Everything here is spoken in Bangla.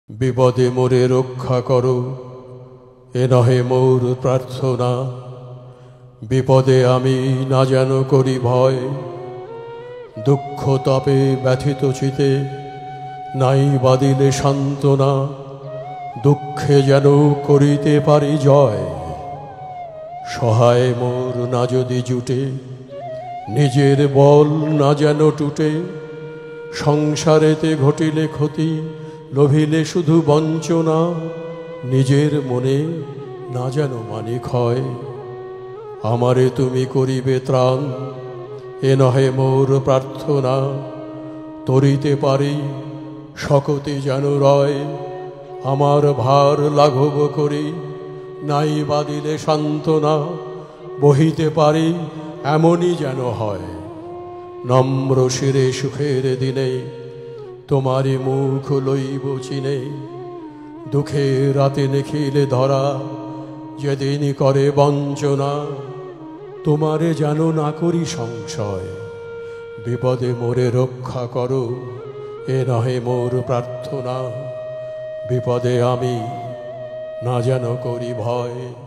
বিপদে মোরে রক্ষা করো, এ নহে মোর প্রার্থনা। বিপদে আমি না যেন করি ভয়, দুঃখ তাপে ব্যথিত চিতে নাই বাদিলে সান্ত্বনা। দুঃখে যেন করিতে পারি জয়, সহায় মোর না যদি জুটে, নিজের বল না যেন টুটে। সংসারেতে ঘটিলে ক্ষতি, লোভিলে শুধু বঞ্চনা, নিজের মনে না যেন মানি ক্ষয়। আমারে তুমি করিবে ত্রাণ, এ নহে মোর প্রার্থনা। তরিতে পারি শকতি যেন রয়, আমার ভার লাঘব করি নাই বাদিলে সান্ত্বনা। বহিতে পারি এমনই যেন হয়, নম্র শিরে সুখের দিনে তোমারি মুখ লইব চিনে। দুঃখের রাতে নিখিলে ধরা, যেদিন করে বঞ্চনা, তোমারে যেন না করি সংশয়। বিপদে মোরে রক্ষা করো, এ নহে মোর প্রার্থনা। বিপদে আমি না যেন করি ভয়।